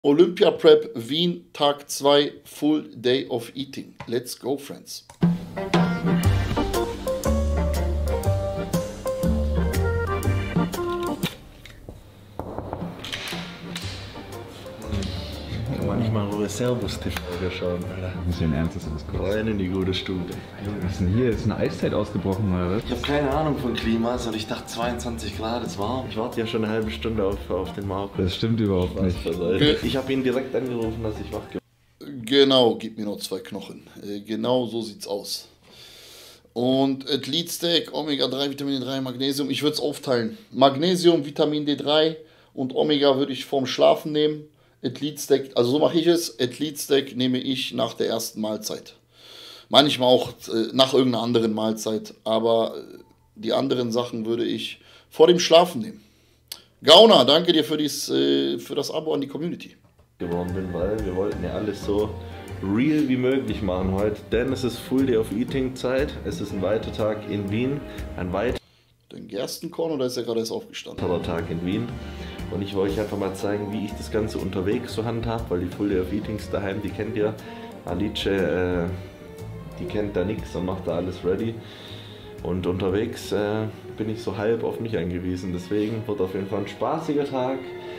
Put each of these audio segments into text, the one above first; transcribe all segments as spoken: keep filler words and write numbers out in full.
Olympia Prep Wien, Tag zwei, Full Day of Eating. Let's go, friends. Manchmal nur Servus-T V schauen, Alter. Ein bisschen ernst ist das kurz. Rein in die gute Stube. Was ist denn hier? Ist eine Eiszeit ausgebrochen, oder was? Ich habe keine Ahnung von Klimas und ich dachte zweiundzwanzig Grad ist warm. Ich warte ja schon eine halbe Stunde auf, auf den Marco. Das stimmt überhaupt nicht. Ich habe ihn direkt angerufen, dass ich wach geworden bin. Genau, gib mir noch zwei Knochen. Genau so sieht's aus. Und Elite Steak, Omega drei, Vitamin D drei, Magnesium. Ich würde es aufteilen. Magnesium, Vitamin D drei und Omega würde ich vorm Schlafen nehmen. Elite Steak, also so mache ich es. Elite Steak nehme ich nach der ersten Mahlzeit. Manchmal auch äh, nach irgendeiner anderen Mahlzeit, aber äh, die anderen Sachen würde ich vor dem Schlafen nehmen. Gauner, danke dir für, dies, äh, für das Abo an die Community. geworden bin, weil wir wollten ja alles so real wie möglich machen heute, denn es ist Full Day of Eating Zeit. Es ist ein weiter Tag in Wien, ein weiterer Den Gerstenkorn oder ist er gerade erst aufgestanden? Tag in Wien. Und ich wollte euch einfach mal zeigen, wie ich das Ganze unterwegs so handhabe, weil die Full Day of Eatings daheim, die kennt ihr. Alice, äh, die kennt da nichts und macht da alles ready. Und unterwegs äh, bin ich so halb auf mich angewiesen. Deswegen wird auf jeden Fall ein spaßiger Tag.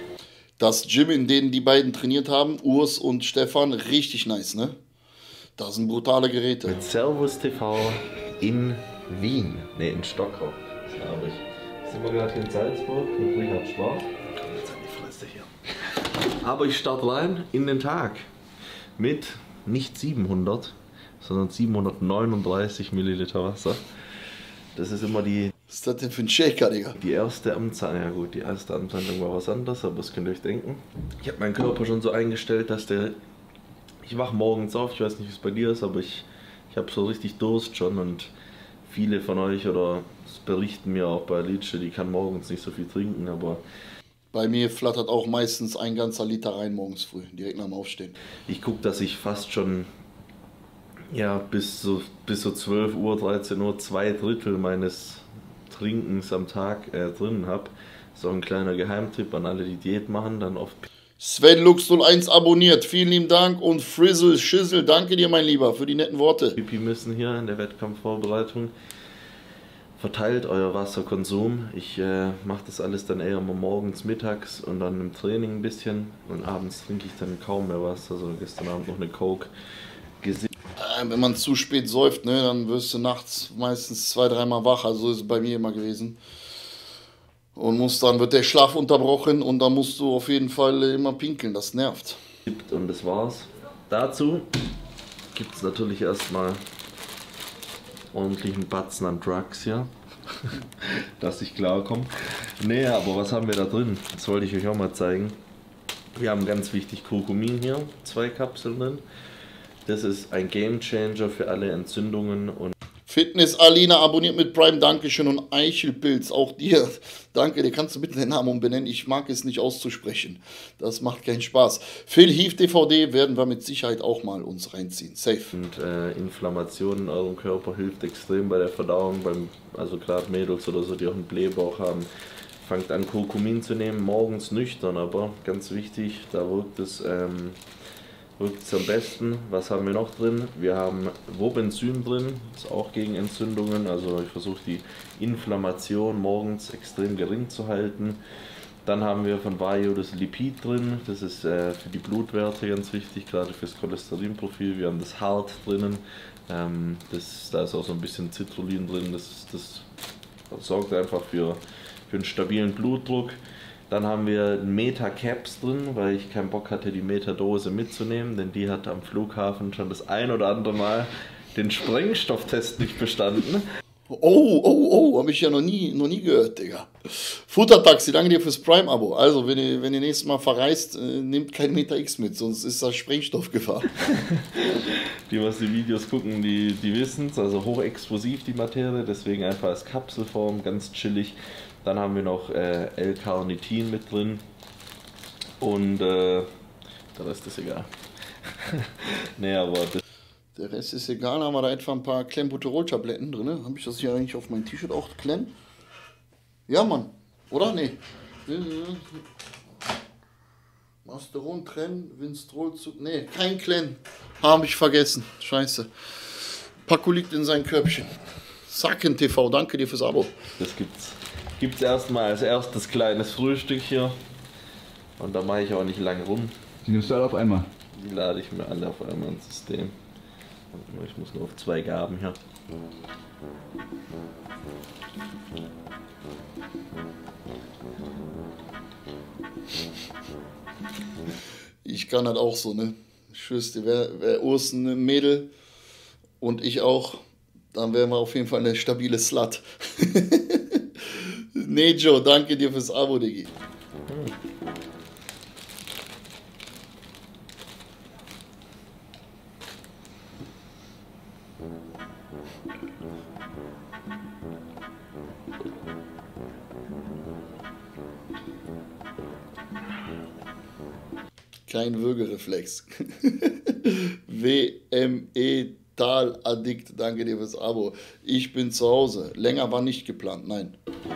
Das Gym, in dem die beiden trainiert haben, Urs und Stefan, richtig nice, ne? Das sind brutale Geräte. Mit Servus T V in Wien. Ne, in Stockholm. Das glaube ich. Sind wir gerade hier in Salzburg mit Richard Schwarz. Komm jetzt an die Fresse hier. Aber ich starte rein in den Tag mit nicht siebenhundert, sondern siebenhundertneununddreißig Milliliter Wasser. Das ist immer die, Was ist das denn für ein Shaker, Digga? die erste Amtshandlung. Ja gut, die erste Amtshandlung war was anderes, aber das könnt ihr euch denken. Ich habe meinen Körper schon so eingestellt, dass der... Ich wache morgens auf, ich weiß nicht, wie es bei dir ist, aber ich, ich habe so richtig Durst schon und viele von euch oder berichten mir auch bei Alice, die kann morgens nicht so viel trinken, aber... Bei mir flattert auch meistens ein ganzer Liter rein morgens früh, direkt nach dem Aufstehen. Ich gucke, dass ich fast schon ja, bis so, bis so zwölf Uhr, dreizehn Uhr zwei Drittel meines Trinkens am Tag äh, drin habe. So ein kleiner Geheimtipp an alle, die Diät machen, dann oft... Sven Lux null eins abonniert, vielen lieben Dank und Frizzle Schissel, danke dir mein Lieber für die netten Worte. Pipi müssen hier in der Wettkampfvorbereitung. Verteilt euer Wasserkonsum. Ich äh, mache das alles dann eher mal morgens, mittags und dann im Training ein bisschen. Und abends trinke ich dann kaum mehr was. Also gestern Abend noch eine Coke gesehen. Äh, wenn man zu spät säuft, ne, dann wirst du nachts meistens zwei, dreimal wach. Also ist es bei mir immer gewesen. Und musst, dann wird der Schlaf unterbrochen und dann musst du auf jeden Fall immer pinkeln. Das nervt. Und das war's. Dazu gibt es natürlich erstmal ordentlichen Batzen an Drugs hier, dass ich klarkomme. Nee, aber was haben wir da drin? Das wollte ich euch auch mal zeigen. Wir haben ganz wichtig Kurkumin hier, zwei Kapseln drin. Das ist ein Game Changer für alle Entzündungen und Fitness Alina abonniert mit Prime, Dankeschön und Eichelpilz, auch dir. Danke, dir kannst du bitte den Namen umbenennen, ich mag es nicht auszusprechen. Das macht keinen Spaß. Phil Hief D V D werden wir mit Sicherheit auch mal uns reinziehen. Safe. Und äh, Inflammation in eurem Körper hilft extrem bei der Verdauung, beim, also gerade Mädels oder so, die auch einen Blähbauch haben. Fangt an Kurkumin zu nehmen, morgens nüchtern, aber ganz wichtig, da wirkt es... Ähm, wirkt es am besten. Was haben wir noch drin? Wir haben Wobenzym drin, ist auch gegen Entzündungen, also ich versuche die Inflammation morgens extrem gering zu halten. Dann haben wir von Vario das Lipid drin, das ist äh, für die Blutwerte ganz wichtig, gerade fürs Cholesterinprofil. Wir haben das Hart drinnen, ähm, das, da ist auch so ein bisschen Citrullin drin, das, das sorgt einfach für, für einen stabilen Blutdruck. Dann haben wir Meta-Caps drin, weil ich keinen Bock hatte, die Meta-Dose mitzunehmen, denn die hat am Flughafen schon das ein oder andere Mal den Sprengstofftest nicht bestanden. Oh, oh, oh, habe ich ja noch nie, noch nie gehört, Digga. Futtertaxi, danke dir fürs Prime-Abo. Also, wenn ihr, wenn ihr nächstes Mal verreist, äh, nehmt kein Meta X mit, sonst ist das Sprengstoffgefahr. Die, was die Videos gucken, die, die wissen es, also hochexplosiv die Materie, deswegen einfach als Kapselform, ganz chillig. Dann haben wir noch äh, L-Carnitin mit drin und äh, der Rest ist egal. Nee, aber das Der Rest ist egal, haben wir da etwa ein paar Clenbuterol-Tabletten drin. Habe ich das hier eigentlich auf mein T-Shirt auch klemmen? Ja, Mann. Oder? Nee. Masteron, Tren, Winstrol, zu. Nee, kein Clan. Habe ich vergessen. Scheiße. Paco liegt in seinem Körbchen. Sacken T V, danke dir fürs Abo. Das gibt's. Gibt's erstmal als erstes kleines Frühstück hier. Und da mache ich auch nicht lange rum. Die nimmst du alle auf einmal. Die lade ich mir alle auf einmal ins System. Ich muss nur auf zwei Gaben hier. Ich kann das auch so, ne? Ich schwör's dir, wäre wär Urs ein Mädel und ich auch, dann wären wir auf jeden Fall eine stabile Slut. Nejo, danke dir fürs Abo, Diggi. Kein Würgereflex. W M E Tal Addict, danke dir fürs Abo. Ich bin zu Hause. Länger war nicht geplant, nein.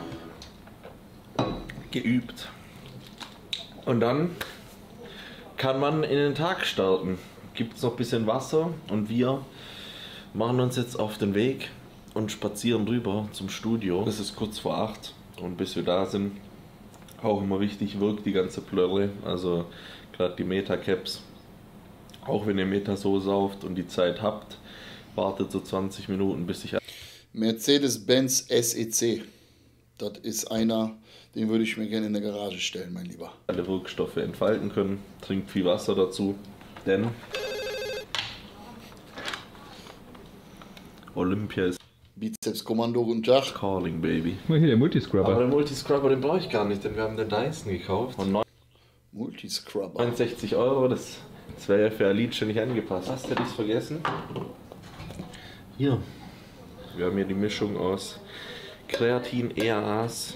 Geübt. Und dann kann man in den Tag starten. Gibt es noch ein bisschen Wasser und wir machen uns jetzt auf den Weg und spazieren rüber zum Studio. Es ist kurz vor acht und bis wir da sind, auch immer wichtig, wirkt die ganze Plörre. Also gerade die Meta-Caps. Auch wenn ihr Meta so sauft und die Zeit habt, wartet so zwanzig Minuten, bis ich... Mercedes-Benz S E C. Das ist einer, den würde ich mir gerne in der Garage stellen, mein Lieber. alle Wirkstoffe entfalten können. Trinkt viel Wasser dazu, denn Olympia ist Bizeps-Kommando, guten Tag. calling, baby. Guck mal hier, der Aber Multiscrubber. den Multiscrubber, den brauche ich gar nicht, denn wir haben den Dyson gekauft. Und Multiscrubber. neunundsechzig Euro, das, das wäre ja für Alice nicht angepasst. Hast du das vergessen? Hier. Wir haben hier die Mischung aus Kreatin, E A As,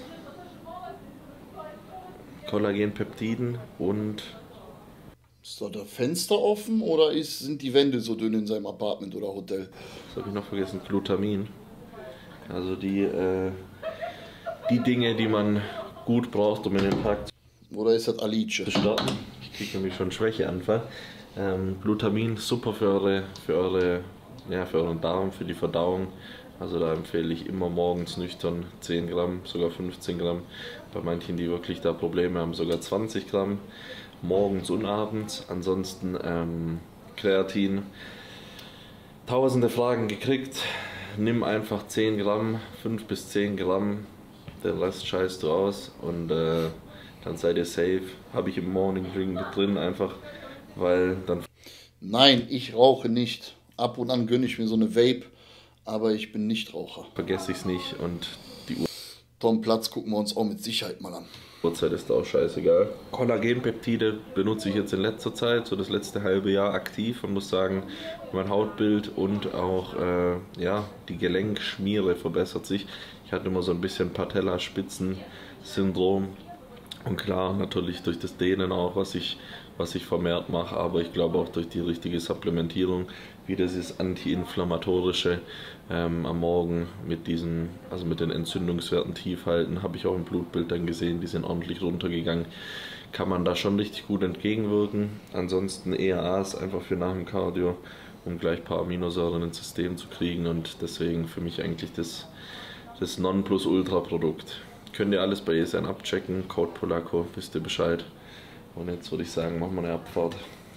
Kollagenpeptiden und Ist da das Fenster offen oder ist, sind die Wände so dünn in seinem Apartment oder Hotel? was habe ich noch vergessen? Glutamin. Also die, äh, die Dinge, die man gut braucht, um in den Tag Oder ist das Alice? zu starten. Ich kriege nämlich schon Schwächeanfall. Ähm, Glutamin, super für eure, für eure, ja, für euren Darm, für die Verdauung. Also da empfehle ich immer morgens nüchtern zehn Gramm, sogar fünfzehn Gramm. Bei manchen, die wirklich da Probleme haben, sogar zwanzig Gramm. Morgens und abends. Ansonsten ähm, Kreatin. Tausende Fragen gekriegt. Nimm einfach zehn Gramm, fünf bis zehn Gramm. Den Rest scheißt du aus und äh, dann seid ihr safe. Habe ich im Morning Drink mit drin, einfach weil dann Nein, ich rauche nicht. Ab und an gönne ich mir so eine Vape, aber ich bin nicht Raucher. vergesse ich es nicht und die Tom Platz gucken wir uns auch mit Sicherheit mal an. Uhrzeit ist auch scheißegal. Kollagenpeptide benutze ich jetzt in letzter Zeit, so das letzte halbe Jahr aktiv und muss sagen, mein Hautbild und auch äh, ja, die Gelenkschmiere verbessert sich. Ich hatte immer so ein bisschen Patellaspitzen-Syndrom und klar, natürlich durch das Dehnen auch, was ich, was ich vermehrt mache, aber ich glaube auch durch die richtige Supplementierung, wie das ist antiinflammatorische ähm, am Morgen mit diesen, also mit den Entzündungswerten tief halten, habe ich auch im Blutbild dann gesehen, die sind ordentlich runtergegangen. Kann man da schon richtig gut entgegenwirken. Ansonsten E A As einfach für nach dem Cardio, um gleich ein paar Aminosäuren ins System zu kriegen und deswegen für mich eigentlich das, das Nonplusultra-Produkt. Könnt ihr alles bei E S N abchecken, Code Polacco, wisst ihr Bescheid. Und jetzt würde ich sagen, machen wir eine Abfahrt.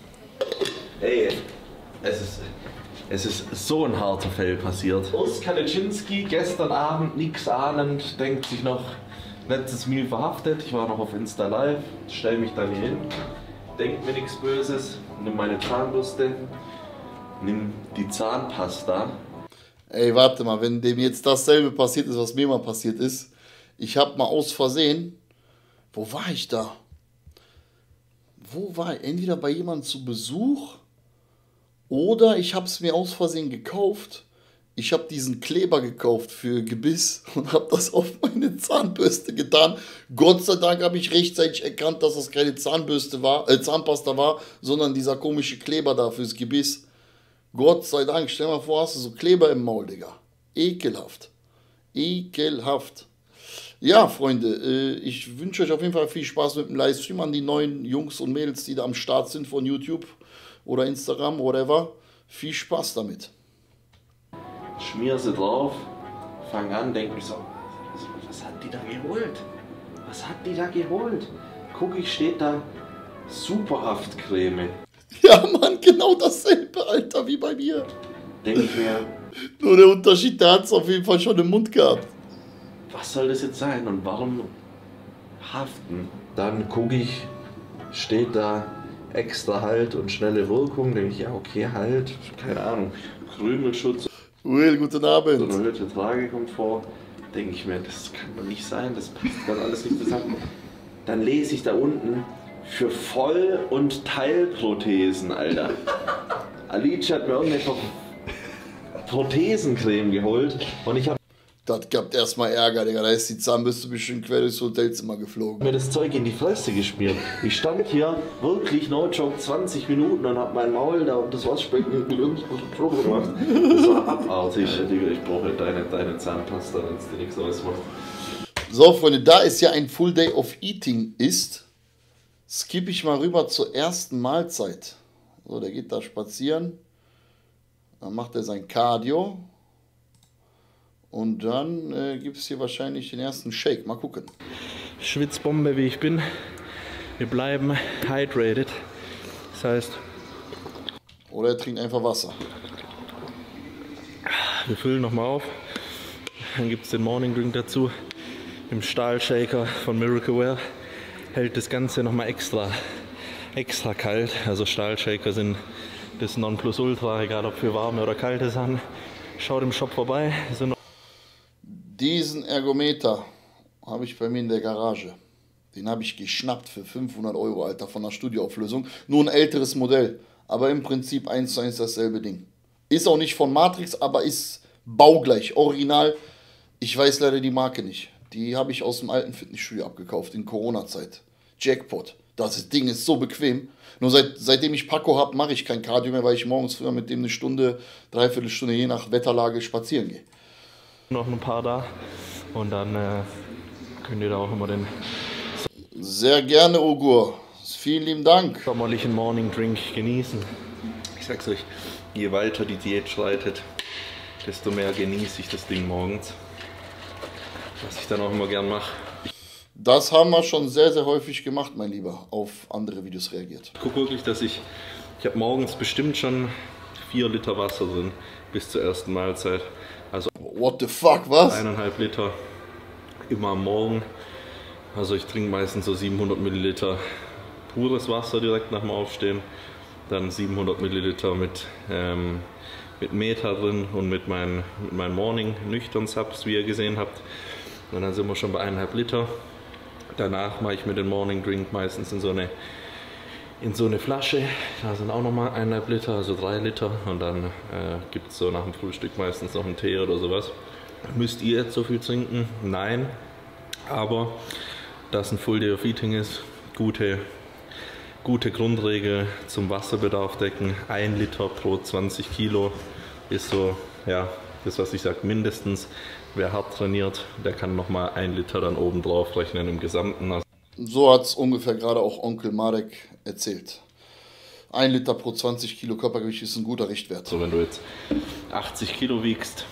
Ey, es ist, es ist so ein harter Fail passiert. Urs Kaliczynski, gestern Abend nix ahnend, denkt sich noch, letztes Mal verhaftet, ich war noch auf Insta Live, stell mich dann hier hin, denkt mir nichts Böses, nimm meine Zahnbürste, nimm die Zahnpasta. Ey, warte mal, wenn dem jetzt dasselbe passiert ist, was mir mal passiert ist. Ich habe mal aus Versehen, wo war ich da? Wo war ich? Entweder bei jemandem zu Besuch oder ich habe es mir aus Versehen gekauft. Ich habe diesen Kleber gekauft für Gebiss und habe das auf meine Zahnbürste getan. Gott sei Dank habe ich rechtzeitig erkannt, dass das keine Zahnbürste war, äh, Zahnpasta war, sondern dieser komische Kleber da fürs Gebiss. Gott sei Dank, stell dir mal vor, hast du so Kleber im Maul, Digga. Ekelhaft. Ekelhaft. Ja, Freunde, äh, ich wünsche euch auf jeden Fall viel Spaß mit dem Livestream an die neuen Jungs und Mädels, die da am Start sind von YouTube oder Instagram, whatever. Viel Spaß damit. Schmier sie drauf, fang an, denk mich so, was hat die da geholt? Was hat die da geholt? Guck ich, steht da Superhaftcreme. Ja, Mann, genau dasselbe, Alter, wie bei mir. Denk ich mir, Nur der Unterschied, da hat es auf jeden Fall schon im Mund gehabt. was soll das jetzt sein und warum haften? Dann gucke ich, steht da extra Halt und schnelle Wirkung. Denke ich, ja, okay, Halt, keine Ahnung, Krümelschutz Will, guten oder Abend. erhöhte Tragekomfort. Denke ich mir, das kann doch nicht sein, das passt dann alles nicht zusammen. Dann lese ich da unten für Voll- und Teilprothesen, Alter. Alice hat mir irgendeine Prothesencreme geholt und ich habe Das gab erstmal Ärger, Digga. Da ist die Zahnbürste bestimmt quer durchs Hotelzimmer geflogen. mir das Zeug in die Fresse geschmiert. Ich stand hier wirklich, no joke, zwanzig Minuten und hab mein Maul da und das Waschbecken mit irgendwas gemacht. Das war abartig. Digga, ich brauche deine, deine Zahnpasta, wenn es dir nichts ausmacht. So, Freunde, da es ja ein Full Day of Eating ist, skippe ich mal rüber zur ersten Mahlzeit. So, der geht da spazieren. Dann macht er sein Cardio. Und dann äh, gibt es hier wahrscheinlich den ersten Shake. Mal gucken. Schwitzbombe wie ich bin, wir bleiben hydrated. Das heißt, Oder er trinkt einfach Wasser. wir füllen nochmal auf. Dann gibt es den Morning Drink dazu. Im Stahlshaker von Miracle hält das Ganze nochmal extra, extra kalt. Also Stahlshaker sind das Nonplusultra, egal ob für warme oder kalte Sachen. Schaut im Shop vorbei. Sind Diesen Ergometer habe ich bei mir in der Garage. Den habe ich geschnappt für fünfhundert Euro, Alter, von der Studioauflösung. Nur ein älteres Modell, aber im Prinzip eins zu eins dasselbe Ding. Ist auch nicht von Matrix, aber ist baugleich, original. Ich weiß leider die Marke nicht. Die habe ich aus dem alten Fitnessstudio abgekauft in Corona-Zeit. Jackpot. Das Ding ist so bequem. Nur seit, seitdem ich Paco habe, mache ich kein Cardio mehr, weil ich morgens früher mit dem eine Stunde, dreiviertel Stunde, je nach Wetterlage spazieren gehe. noch ein paar da und dann äh, könnt ihr da auch immer den Sehr gerne, Ogur. Vielen lieben Dank. sommerlichen Morning Drink genießen. Ich sag's euch, je weiter die Diät schreitet, desto mehr genieße ich das Ding morgens. Was ich dann auch immer gern mache. Das haben wir schon sehr, sehr häufig gemacht, mein Lieber. Auf andere Videos reagiert. Ich gucke wirklich, dass ich, ich habe morgens bestimmt schon vier Liter Wasser drin bis zur ersten Mahlzeit. Also What the fuck, was? eineinhalb Liter immer am Morgen. Also ich trinke meistens so siebenhundert Milliliter pures Wasser direkt nach dem Aufstehen. Dann siebenhundert Milliliter mit, ähm, mit Meta drin und mit meinen mit meinen Morning nüchtern Subs, wie ihr gesehen habt. Und dann sind wir schon bei eineinhalb Liter. Danach mache ich mir den Morning Drink meistens in so eine in so eine Flasche. Da sind auch nochmal eineinhalb Liter, also drei Liter. Und dann äh, gibt es so nach dem Frühstück meistens noch einen Tee oder sowas. Müsst ihr jetzt so viel trinken? Nein. Aber da es ein Full Day of Eating ist, gute, gute Grundregel zum Wasserbedarf decken. ein Liter pro zwanzig Kilo ist so, ja, das was ich sage, mindestens. Wer hart trainiert, der kann nochmal ein Liter dann oben drauf rechnen im Gesamten. Also So hat es ungefähr gerade auch Onkel Marek erzählt. ein Liter pro zwanzig Kilo Körpergewicht ist ein guter Richtwert. wenn du jetzt achtzig Kilo wiegst,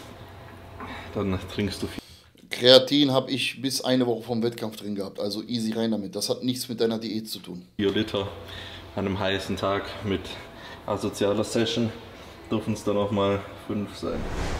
dann trinkst du viel. Kreatin habe ich bis eine Woche vom Wettkampf drin gehabt. Also easy rein damit. Das hat nichts mit deiner Diät zu tun. vier Liter an einem heißen Tag mit asozialer Session dürfen es dann auch mal fünf sein.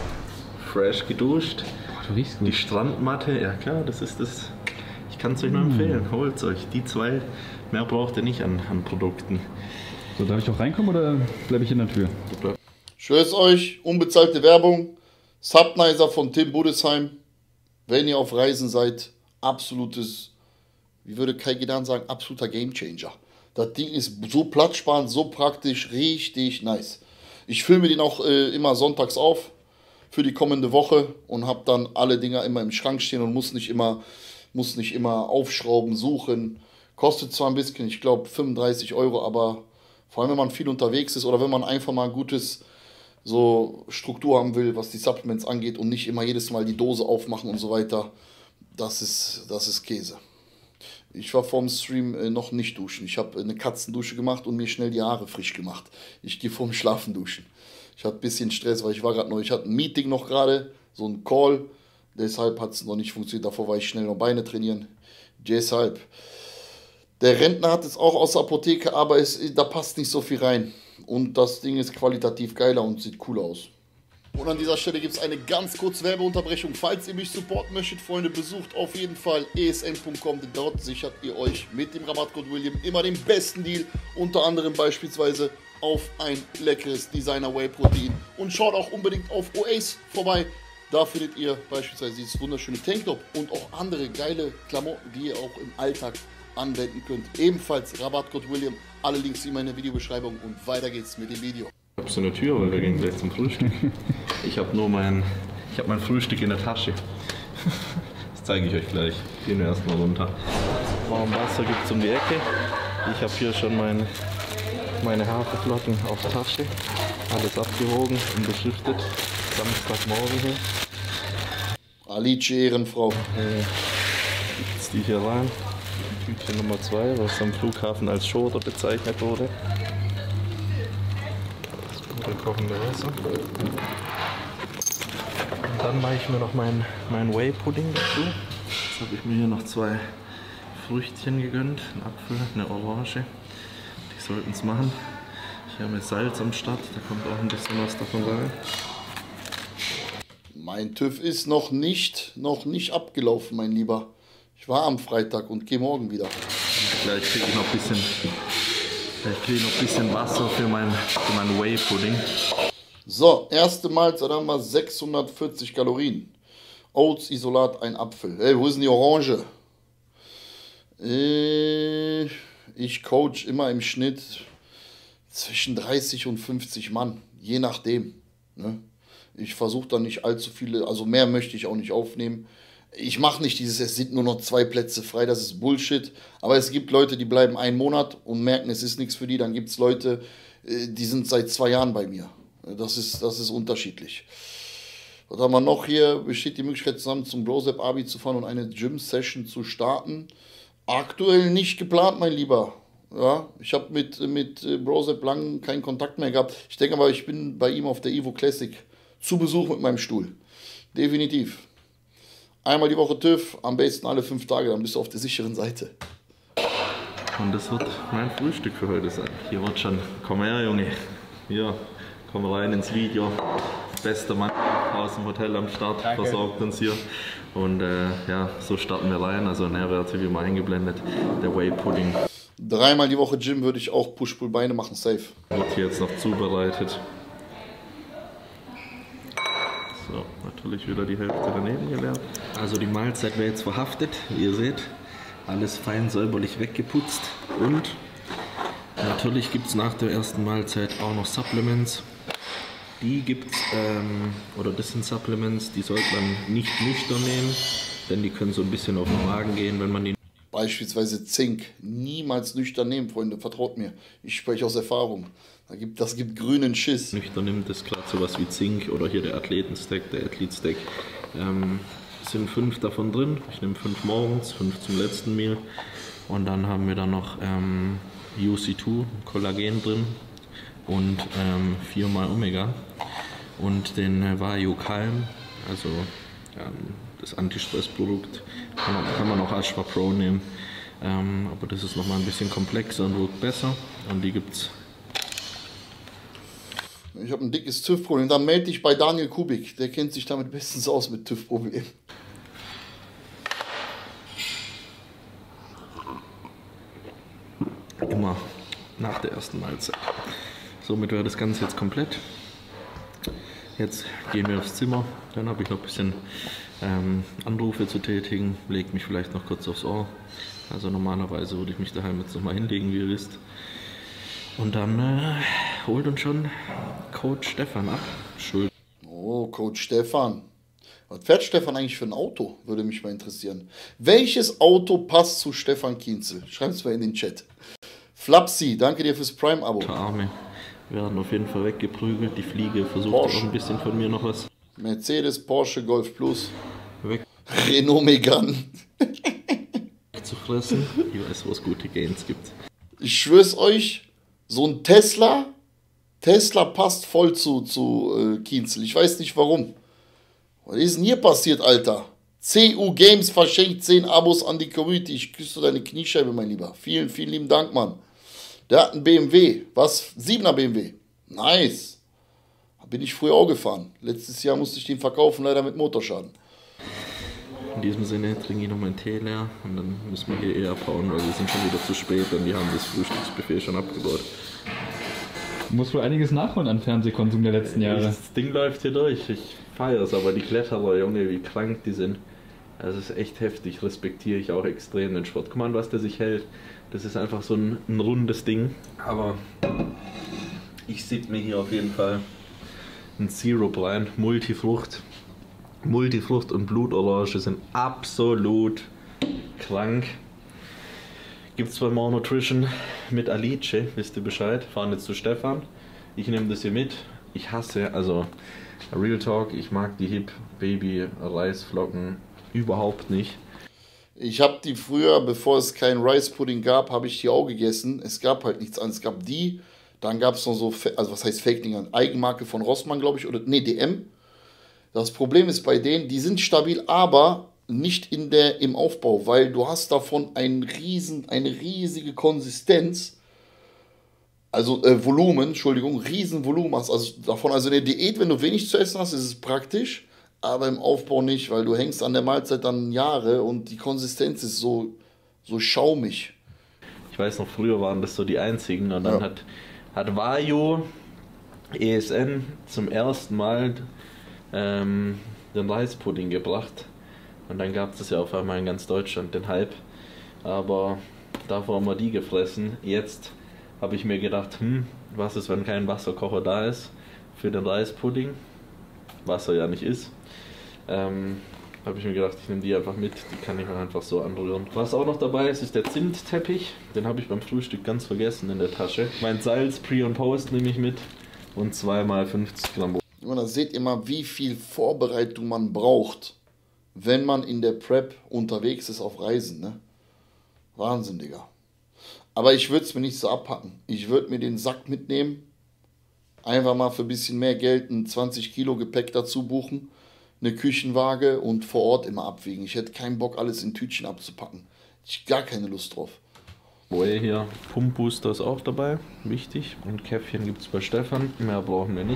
Fresh geduscht. Du riechst Die gut. Strandmatte, ja klar, das ist das. Ich kann es euch nur empfehlen, holt euch. Die zwei, mehr braucht ihr nicht an, an Produkten. So, darf ich auch reinkommen oder bleibe ich in der Tür? Ich schwöre es euch, unbezahlte Werbung. Subnizer von Tim Budesheim. Wenn ihr auf Reisen seid, absolutes, wie würde Kai Gedan sagen, absoluter Gamechanger. Das Ding ist so platzsparend, so praktisch, richtig nice. Ich filme den auch äh, immer sonntags auf für die kommende Woche und habe dann alle Dinger immer im Schrank stehen und muss nicht immer, muss nicht immer aufschrauben, suchen. Kostet zwar ein bisschen, ich glaube fünfunddreißig Euro, aber vor allem wenn man viel unterwegs ist oder wenn man einfach mal ein gutes so Struktur haben will, was die Supplements angeht und nicht immer jedes Mal die Dose aufmachen und so weiter. das ist, das ist Käse. Ich war vorm Stream äh, noch nicht duschen. Ich habe eine Katzendusche gemacht und mir schnell die Haare frisch gemacht. Ich gehe vorm Schlafen duschen. Ich hatte ein bisschen Stress, weil ich war gerade noch, ich hatte ein Meeting noch gerade, so ein Call. Deshalb hat es noch nicht funktioniert. Davor war ich schnell noch Beine trainieren. Deshalb. Der Rentner hat es auch aus der Apotheke, aber es, da passt nicht so viel rein. Und das Ding ist qualitativ geiler und sieht cool aus. Und an dieser Stelle gibt es eine ganz kurze Werbeunterbrechung. Falls ihr mich supporten möchtet, Freunde, besucht auf jeden Fall e s n punkt com. Dort sichert ihr euch mit dem Rabattcode William immer den besten Deal. Unter anderem beispielsweise auf ein leckeres Designer Whey Protein. Und schaut auch unbedingt auf Oasis vorbei. Da findet ihr beispielsweise dieses wunderschöne Tanktop und auch andere geile Klamotten, die ihr auch im Alltag anwenden könnt. Ebenfalls Rabattcode William. Alle Links in meiner Videobeschreibung und weiter geht's mit dem Video. Ich habe so eine Tür, weil wir gehen gleich zum Frühstück. Ich habe nur mein, ich habe mein Frühstück in der Tasche. Das zeige ich euch gleich. Gehen wir erstmal runter. Warm Wasser gibt es um die Ecke. Ich habe hier schon mein, meine Haferflocken auf der Tasche. Alles abgewogen und beschriftet. Samstagmorgen hier. Alice Ehrenfrau. Äh, jetzt die hier rein. Tütchen Nummer zwei, was am Flughafen als Schoter bezeichnet wurde. Das kochende Wasser. Und dann mache ich mir noch mein, mein Whey-Pudding dazu. Jetzt habe ich mir hier noch zwei Früchtchen gegönnt. Ein Apfel, eine Orange. Die sollten es machen. Ich habe Salz am Start, da kommt auch ein bisschen was davon rein. Mein TÜV ist noch nicht, noch nicht abgelaufen, mein Lieber. Ich war am Freitag und gehe morgen wieder. Gleich kriege ich noch ein bisschen, gleich kriege ich noch ein bisschen Wasser für meinen für mein Whey-Pudding. So, erste Mahlzeit haben wir sechshundertvierzig Kalorien. Oats, Isolat, ein Apfel. Ey, wo ist denn die Orange? Äh, ich coach immer im Schnitt zwischen dreißig und fünfzig Mann, je nachdem. Ne? Ich versuche dann nicht allzu viele, also mehr möchte ich auch nicht aufnehmen. Ich mache nicht dieses, es sind nur noch zwei Plätze frei, das ist Bullshit. Aber es gibt Leute, die bleiben einen Monat und merken, es ist nichts für die. Dann gibt es Leute, die sind seit zwei Jahren bei mir. Das ist, das ist unterschiedlich. Was haben wir noch hier? Besteht die Möglichkeit, zusammen zum Brosep-Abi zu fahren und eine Gym-Session zu starten? Aktuell nicht geplant, mein Lieber. Ja, ich habe mit, mit Brosep lang keinen Kontakt mehr gehabt. Ich denke aber, ich bin bei ihm auf der Evo Classic zu Besuch mit meinem Stuhl. Definitiv. Einmal die Woche TÜV, am besten alle fünf Tage, dann bist du auf der sicheren Seite. Und das wird mein Frühstück für heute sein. Hier wird schon, komm her Junge, hier, komm rein ins Video. Bester Mann aus dem Hotel am Start, Danke. Versorgt uns hier. Und äh, ja, so starten wir rein, also Nährwerte wie immer eingeblendet, der Whey Pudding. Dreimal die Woche Gym würde ich auch Push-Pull-Beine machen, safe. Wird hier jetzt noch zubereitet. So, natürlich wieder die Hälfte daneben geleert. Also die Mahlzeit wäre jetzt verhaftet, wie ihr seht. Alles fein säuberlich weggeputzt. Und natürlich gibt es nach der ersten Mahlzeit auch noch Supplements. Die gibt's, ähm, oder das sind Supplements, die sollte man nicht nüchtern nehmen, denn die können so ein bisschen auf den Magen gehen, wenn man die... Beispielsweise Zink. Niemals nüchtern nehmen, Freunde, vertraut mir. Ich spreche aus Erfahrung. Da gibt, das gibt grünen Schiss. Nüchtern nimmt es gerade sowas wie Zink oder hier der Athletenstack, der Athlet-Stack. Ähm, sind fünf davon drin. Ich nehme fünf morgens, fünf zum letzten Meal. Und dann haben wir da noch ähm, U C zwei, Kollagen drin und ähm, viermal Omega. Und den äh, Vario Calm, also ähm, das Anti-Stress-Produkt, kann man, kann man auch Ashwa Pro nehmen. Ähm, aber das ist nochmal ein bisschen komplexer und wirkt besser. Und die gibt's. Ich habe ein dickes TÜV-Problem. Dann melde dich bei Daniel Kubik. Der kennt sich damit bestens aus mit TÜV-Problemen. Immer nach der ersten Mahlzeit. Somit wäre das Ganze jetzt komplett. Jetzt gehen wir aufs Zimmer. Dann habe ich noch ein bisschen ähm, Anrufe zu tätigen. Lege mich vielleicht noch kurz aufs Ohr. Also normalerweise würde ich mich daheim jetzt nochmal hinlegen, wie ihr wisst. Und dann äh, holt uns schon Coach Stefan ab. Schuld. Oh, Coach Stefan. Was fährt Stefan eigentlich für ein Auto? Würde mich mal interessieren. Welches Auto passt zu Stefan Kienzel? Schreibt es mal in den Chat. Flapsi, danke dir fürs Prime-Abo. Arme werden auf jeden Fall weggeprügelt. Die Fliege versucht Porsche. auch ein bisschen von mir noch was. Mercedes, Porsche, Golf Plus. Weg. Renault Megane. Zu fressen. Ich weiß, wo es gute Gains gibt. Ich schwör's euch, so ein Tesla, Tesla passt voll zu, zu äh, Kienzel. Ich weiß nicht warum. Was ist denn hier passiert, Alter? C U Games verschenkt zehn Abos an die Community. Ich küsse deine Kniescheibe, mein Lieber. Vielen, vielen lieben Dank, Mann. Der hat einen B M W. Was? siebener B M W. Nice. Da bin ich früher auch gefahren. Letztes Jahr musste ich den verkaufen, leider mit Motorschaden. In diesem Sinne trinke ich noch meinen Tee leer und dann müssen wir hier eher abhauen, weil wir sind schon wieder zu spät und die haben das Frühstücksbuffet schon abgebaut. Du musst wohl einiges nachholen an Fernsehkonsum der letzten Jahre. Das Ding läuft hier durch. Ich feiere es, aber die Kletterer, Junge, wie krank die sind. Also es ist echt heftig, respektiere ich auch extrem den Sport. Guck mal, was der sich hält. Das ist einfach so ein, ein rundes Ding. Aber ich sieb mir hier auf jeden Fall ein Syrup rein, Multifrucht. Multifrucht und Blutorange sind absolut krank. Gibt es bei More Nutrition mit Alice, wisst ihr Bescheid? Fahren jetzt zu Stefan. Ich nehme das hier mit. Ich hasse, also Real Talk, ich mag die Hip Baby Reisflocken überhaupt nicht. Ich habe die früher, bevor es keinen Rice Pudding gab, habe ich die auch gegessen. Es gab halt nichts anderes. Es gab die, dann gab es noch so, also was heißt Fake-Dinger? Eigenmarke von Rossmann, glaube ich, oder nee, D M. Das Problem ist bei denen, die sind stabil, aber nicht in der, im Aufbau, weil du hast davon einen riesen, eine riesige Konsistenz, also äh, Volumen, Entschuldigung, riesen Volumen hast. Also davon, also in der Diät, wenn du wenig zu essen hast, ist es praktisch, aber im Aufbau nicht, weil du hängst an der Mahlzeit dann Jahre und die Konsistenz ist so, so schaumig. Ich weiß noch, früher waren das so die einzigen und dann Ja. hat, hat Vajo E S N zum ersten Mal ähm, den Reispudding gebracht und dann gab es das ja auf einmal in ganz Deutschland, den Hype, aber davor haben wir die gefressen. Jetzt habe ich mir gedacht, hm, was ist, wenn kein Wasserkocher da ist für den Reispudding, was er ja nicht ist, ähm, habe ich mir gedacht, ich nehme die einfach mit, die kann ich auch einfach so anrühren. Was auch noch dabei ist, ist der Zimtteppich, den habe ich beim Frühstück ganz vergessen in der Tasche. Mein Salz, Pre und Post nehme ich mit und zweimal fünfzig Gramm. Und da seht ihr mal, wie viel Vorbereitung man braucht, wenn man in der Prep unterwegs ist auf Reisen. Ne? Wahnsinn, Digga. Aber ich würde es mir nicht so abpacken. Ich würde mir den Sack mitnehmen, einfach mal für ein bisschen mehr Geld ein zwanzig Kilo Gepäck dazu buchen, eine Küchenwaage und vor Ort immer abwiegen. Ich hätte keinen Bock, alles in Tütchen abzupacken. Ich gar keine Lust drauf. Whey hier, Pumpbooster ist auch dabei, wichtig. Und Käffchen gibt es bei Stefan, mehr brauchen wir nicht.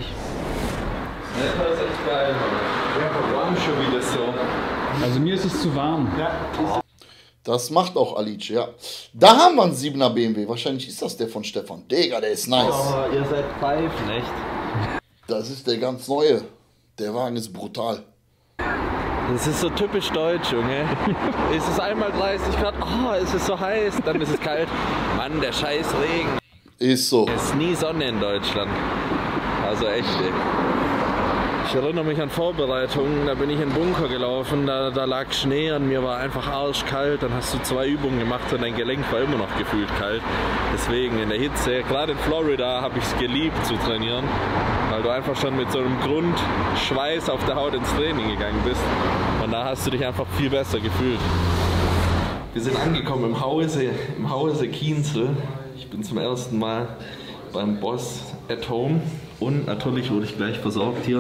Das ist echt geil, ja, warm schon wieder so. Also mir ist es zu warm. Ja. Das macht auch Alice, ja. Da haben wir einen siebener B M W. Wahrscheinlich ist das der von Stefan. Digga, der ist nice. Oh, ihr seid Pfeifen, echt? Das ist der ganz neue. Der Wagen ist brutal. Das ist so typisch deutsch, Junge. Es ist einmal dreißig Grad, oh, es ist so heiß, dann ist es kalt. Mann, der scheiß Regen. Ist so. Es ist nie Sonne in Deutschland. Also echt, ey. Ich erinnere mich an Vorbereitungen, da bin ich in den Bunker gelaufen, da, da lag Schnee und mir war einfach arschkalt. Dann hast du zwei Übungen gemacht und dein Gelenk war immer noch gefühlt kalt. Deswegen in der Hitze, gerade in Florida, habe ich es geliebt zu trainieren, weil du einfach schon mit so einem Grundschweiß auf der Haut ins Training gegangen bist. Und da hast du dich einfach viel besser gefühlt. Wir sind angekommen im Hause, im Hause Kienzel. Ich bin zum ersten Mal beim Boss at Home. Und natürlich wurde ich gleich versorgt hier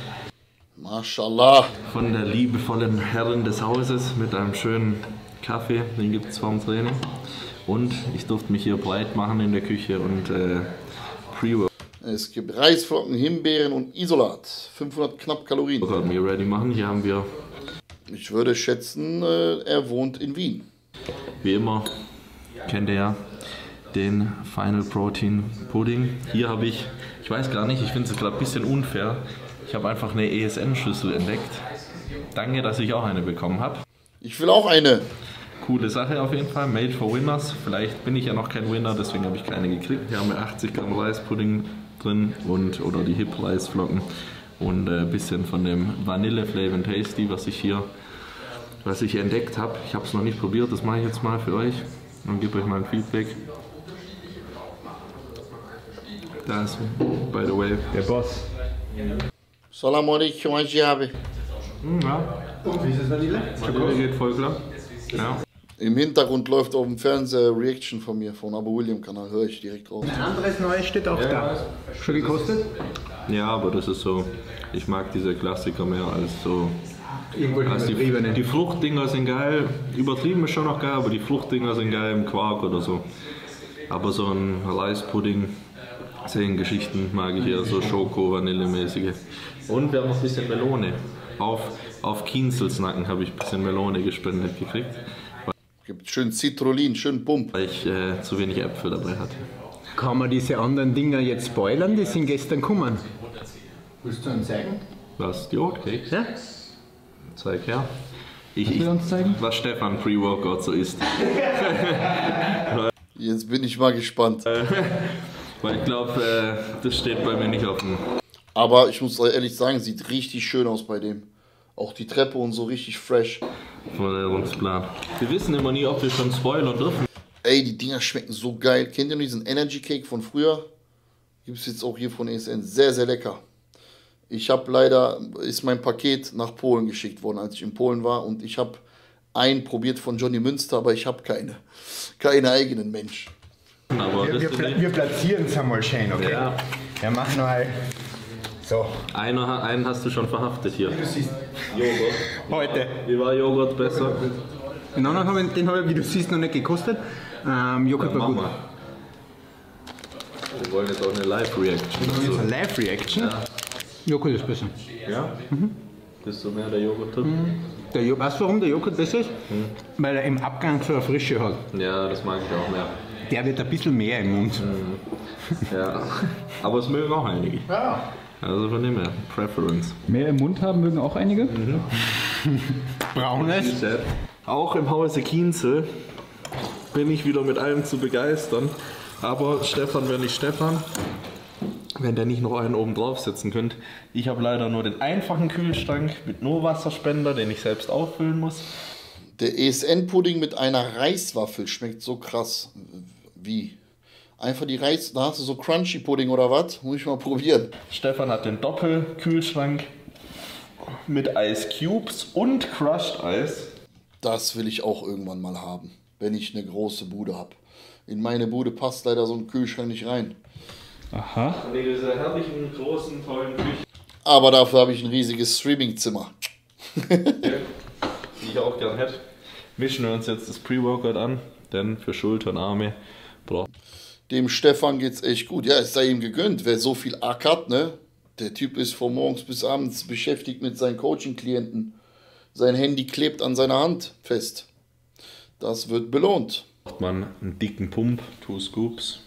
Mashallah. von der liebevollen Herrin des Hauses mit einem schönen Kaffee, den gibt es vorm Training. Und ich durfte mich hier breit machen in der Küche und äh, Pre-Workout Es gibt Reisflocken, Himbeeren und Isolat. fünfhundert knapp Kalorien. mir ready machen. Hier haben wir, Ich würde schätzen, äh, er wohnt in Wien. wie immer, kennt ihr ja, den Final Protein Pudding. Hier habe ich, ich weiß gar nicht, ich finde es gerade ein bisschen unfair. Ich habe einfach eine E S N-Schüssel entdeckt. Danke, dass ich auch eine bekommen habe. Ich will auch eine. Coole Sache auf jeden Fall, made for winners. Vielleicht bin ich ja noch kein Winner, deswegen habe ich keine gekriegt. Hier haben wir achtzig Gramm Reispudding drin und oder die Hip Reisflocken und ein bisschen von dem Vanille Flavor Tasty, was ich hier, was ich entdeckt habe. Ich habe es noch nicht probiert, das mache ich jetzt mal für euch und gebe euch mal ein Feedback. Da ist, by the way, Der Boss. Salam alaikum, Ajiabe. Ja. Und wie ist es Vanille? Vanille geht voll klar. Ja. Im Hintergrund läuft auf dem Fernseher Reaction von mir, von Abu William Kanal, höre ich direkt raus. Ein anderes Neues steht auch ja. da. Schon gekostet? Ja, aber das ist so, ich mag diese Klassiker mehr als so. Also die, die Fruchtdinger sind geil, übertrieben ist schon noch geil, aber die Fruchtdinger sind geil im Quark oder so. Aber so ein Reispudding, zehn Geschichten mag ich eher so Schoko-Vanille-mäßige. Und wir haben noch ein bisschen Melone. Auf, auf Kienzels Nacken habe ich ein bisschen Melone gespendet gekriegt. Gibt schön Citrullin, schön Pump. Weil ich äh, zu wenig Äpfel dabei hatte. Kann man diese anderen Dinger jetzt spoilern? Die sind gestern gekommen. Willst du uns zeigen? Was? Die Oatcakes? Ja. Zeig her. Ich, Was will uns zeigen? Was Stefan Pre-Workout so isst. Jetzt bin ich mal gespannt. Weil ich glaube, äh, das steht bei mir nicht auf dem... Aber ich muss ehrlich sagen, sieht richtig schön aus bei dem. Auch die Treppe und so richtig fresh. Modellierungsplan. Wir wissen immer nie, ob wir schon spoilern dürfen. Ey, die Dinger schmecken so geil. Kennt ihr noch diesen Energy Cake von früher? Gibt es jetzt auch hier von E S N. Sehr, sehr lecker. Ich habe leider, ist mein Paket nach Polen geschickt worden, als ich in Polen war. Und ich habe einen probiert von Johnny Münster, aber ich habe keine. Keine eigenen, Mensch. Aber wir, wir, pla wir platzieren es einmal schön, okay? Ja. Wir machen mal so. Einer, einen hast du schon verhaftet hier. Wie du siehst. Joghurt. Heute. Wie war Joghurt besser? Den anderen habe ich, den habe ich, wie du siehst, noch nicht gekostet. Ähm, Joghurt Ja, war gut. wir. wir wollen jetzt auch eine Live-Reaction. Also eine Live-Reaction? Ja. Joghurt ist besser. Ja? Mhm. Bist du mehr der Joghurt-Typ? Mhm. Der jo weißt du, warum der Joghurt besser ist? Mhm. Weil er im Abgang so eine Frische hat. Ja, das mag ich auch mehr. Der wird ein bisschen mehr im Mund. Mhm. Ja, aber es mögen auch einige. Ja. Also von dem her, Preference. Mehr im Mund haben mögen auch einige. Mhm. Braunes. Auch im Hause Kienzel bin ich wieder mit allem zu begeistern. Aber Stefan wäre nicht Stefan, wenn der nicht noch einen oben drauf setzen könnte. Ich habe leider nur den einfachen Kühlschrank mit nur Wasserspender, den ich selbst auffüllen muss. Der E S N-Pudding mit einer Reiswaffel schmeckt so krass. Wie? Einfach die Reis... Da hast du so Crunchy-Pudding oder was? Muss ich mal probieren. Stefan hat den Doppelkühlschrank mit Ice Cubes und Crushed Eis. Das will ich auch irgendwann mal haben, wenn ich eine große Bude habe. In meine Bude passt leider so ein Kühlschrank nicht rein. Aha. Und in dieser herrlichen, großen, tollen Küche. Aber dafür habe ich ein riesiges Streamingzimmer. Die ich auch gern hätte. Mischen wir uns jetzt das Pre-Workout an, denn für Schulter und Arme braucht. Dem Stefan geht's echt gut. Ja, es sei ihm gegönnt. Wer so viel ackert, ne? Der Typ ist von morgens bis abends beschäftigt mit seinen Coaching-Klienten. Sein Handy klebt an seiner Hand fest. Das wird belohnt. Braucht man einen dicken Pump, two Scoops.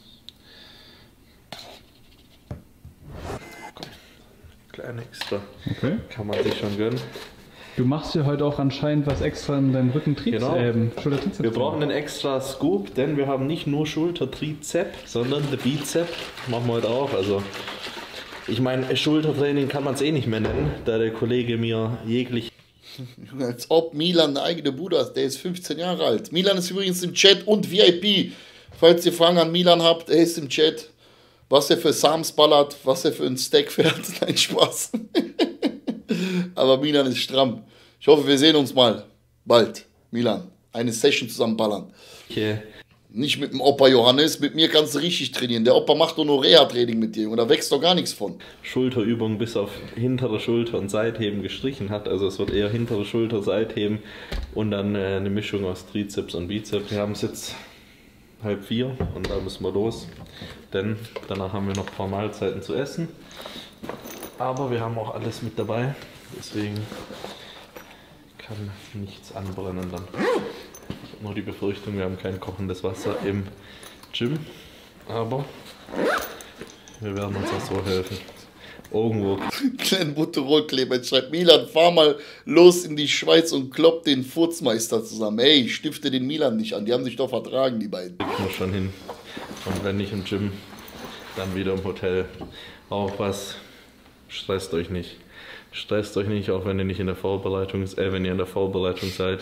Kleine extra. Okay. Kann man sich schon gönnen. Du machst ja heute auch anscheinend was extra in deinem Rücken Trizeps. Genau. Ähm, Schulter-Trizeps. Wir brauchen einen extra Scoop, denn wir haben nicht nur Schulter-Trizep, sondern der Bizep machen wir heute auch. Also ich meine, Schultertraining kann man es eh nicht mehr nennen, da der Kollege mir jeglich... Als ob Milan eine eigene Bude hat. Der ist fünfzehn Jahre alt. Milan ist übrigens im Chat und V I P. Falls ihr Fragen an Milan habt, er ist im Chat. Was er für Sams ballert, was er für ein Steak fährt. Nein, Spaß. Aber Milan ist stramm. Ich hoffe, wir sehen uns mal bald. Milan, eine Session zusammen ballern. Okay. Nicht mit dem Opa Johannes, mit mir kannst du richtig trainieren. Der Opa macht doch nur Reha-Training mit dir und da wächst doch gar nichts von. Schulterübung bis auf hintere Schulter und Seitheben gestrichen hat. Also es wird eher hintere Schulter, Seitheben und dann äh, eine Mischung aus Trizeps und Bizeps. Wir haben es jetzt halb vier und da müssen wir los, denn danach haben wir noch ein paar Mahlzeiten zu essen. Aber wir haben auch alles mit dabei, deswegen kann nichts anbrennen dann. Ich habe nur die Befürchtung, wir haben kein kochendes Wasser im Gym, aber wir werden uns auch so helfen. Irgendwo. Kleinen Butterolkleber, jetzt schreibt Milan, fahr mal los in die Schweiz und klopp den Furzmeister zusammen. Ey, stifte den Milan nicht an, die haben sich doch vertragen, die beiden. Ich muss schon hin. Und wenn nicht im Gym, dann wieder im Hotel. Auch was, stresst euch nicht. Stresst euch nicht, auch wenn ihr nicht in der Vorbereitung, äh, wenn ihr in der Vorbereitung seid.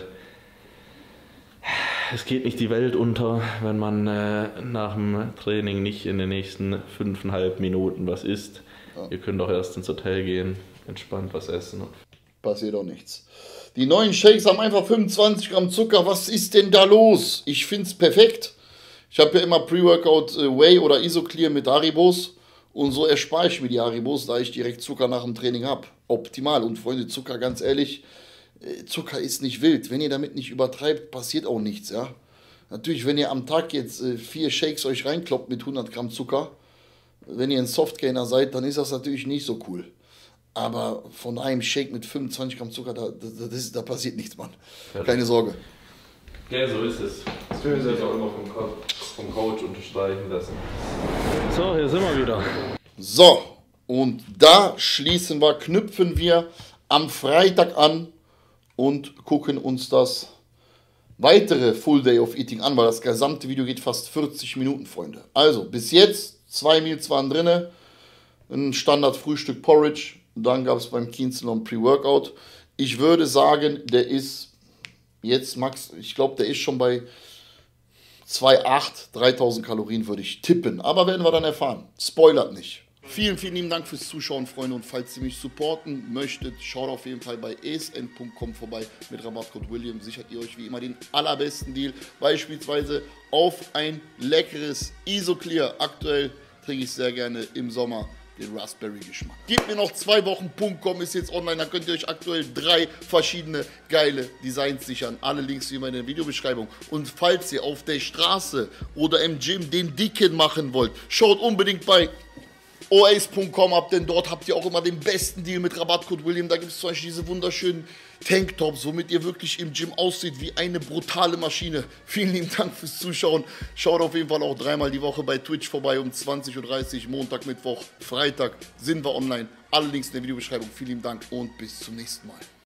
Es geht nicht die Welt unter, wenn man äh, nach dem Training nicht in den nächsten fünfeinhalb Minuten was isst. Ja. Ihr könnt auch erst ins Hotel gehen, entspannt was essen. passiert auch nichts. Die neuen Shakes haben einfach fünfundzwanzig Gramm Zucker. Was ist denn da los? Ich finde es perfekt. Ich habe ja immer Pre-Workout äh, Whey oder Isoclear mit Haribos. Und so erspare ich mir die Haribos, da ich direkt Zucker nach dem Training habe. Optimal. Und Freunde, Zucker, ganz ehrlich, äh, Zucker ist nicht wild. Wenn ihr damit nicht übertreibt, passiert auch nichts. Ja? Natürlich, wenn ihr am Tag jetzt äh, vier Shakes euch reinkloppt mit hundert Gramm Zucker, wenn ihr ein Softgainer seid, dann ist das natürlich nicht so cool. Aber von einem Shake mit fünfundzwanzig Gramm Zucker, da, da, das, da passiert nichts, Mann. Keine Sorge. Ja, so ist es. Das können Sie auch immer vom, Co vom Coach unterstreichen lassen. So, hier sind wir wieder. So, und da schließen wir, knüpfen wir am Freitag an und gucken uns das weitere Full Day of Eating an, weil das gesamte Video geht fast vierzig Minuten, Freunde. Also, bis jetzt zwei Meals waren drin, ein Standard-Frühstück Porridge, dann gab es beim Kienzler ein Pre-Workout. Ich würde sagen, der ist jetzt max, ich glaube, der ist schon bei zwei Komma acht, dreitausend Kalorien würde ich tippen. Aber werden wir dann erfahren. Spoilert nicht. Vielen, vielen lieben Dank fürs Zuschauen, Freunde. Und falls ihr mich supporten möchtet, schaut auf jeden Fall bei e s n punkt com vorbei. Mit Rabattcode William sichert ihr euch wie immer den allerbesten Deal. Beispielsweise auf ein leckeres Isoclear. Aktuell trinke ich sehr gerne im Sommer den Raspberry-Geschmack. Gebt mir noch zwei Wochen Punkt com ist jetzt online, da könnt ihr euch aktuell drei verschiedene geile Designs sichern. Alle Links wie immer in der Videobeschreibung. Und falls ihr auf der Straße oder im Gym den Dicken machen wollt, schaut unbedingt bei oace punkt com ab, denn dort habt ihr auch immer den besten Deal mit Rabattcode William. Da gibt es zum Beispiel diese wunderschönen Tanktops, womit ihr wirklich im Gym aussieht wie eine brutale Maschine. Vielen lieben Dank fürs Zuschauen. Schaut auf jeden Fall auch dreimal die Woche bei Twitch vorbei um zwanzig Uhr dreißig, Montag, Mittwoch, Freitag sind wir online. Alle Links in der Videobeschreibung. Vielen lieben Dank und bis zum nächsten Mal.